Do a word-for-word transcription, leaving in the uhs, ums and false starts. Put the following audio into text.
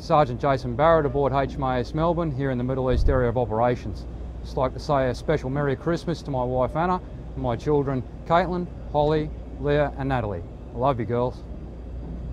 Sergeant Jason Barrett aboard H M A S Melbourne here in the Middle East area of operations. Just like to say a special Merry Christmas to my wife Anna and my children Caitlin, Holly, Leah and Natalie. I love you girls.